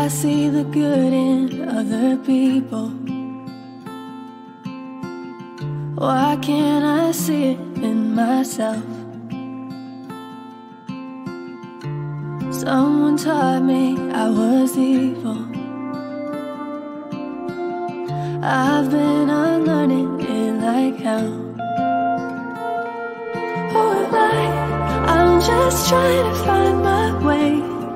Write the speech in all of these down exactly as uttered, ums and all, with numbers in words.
I see the good in other people. Why can't I see it in myself? Someone taught me I was evil. I've been unlearning it like hell. Who am I? I'm just trying to find my way.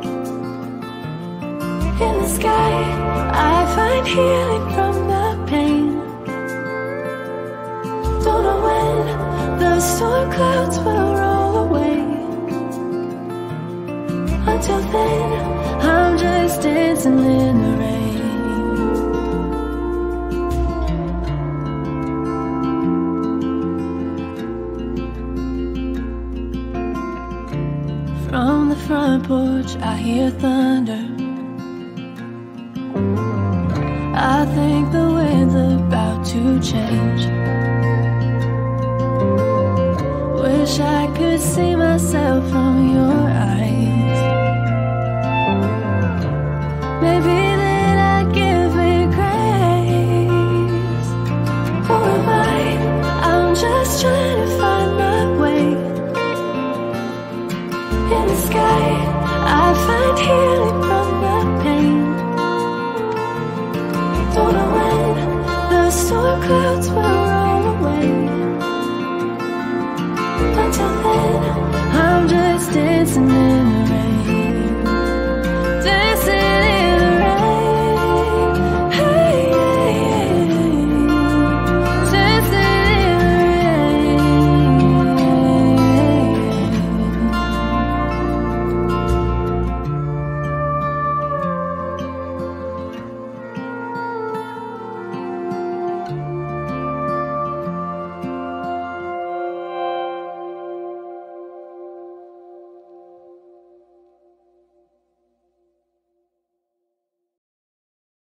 In the sky, I find healing from the pain. Don't know when the storm clouds will roll away. Until then, I'm just dancing in the rain. From the front porch, I hear thunder. I think the wind's about to change. Wish I could see myself from your eyes. Maybe then I'd give me grace. Who am I? I'm just trying to find my way. In the sky, I find healing from the pain. Don't know when the storm clouds will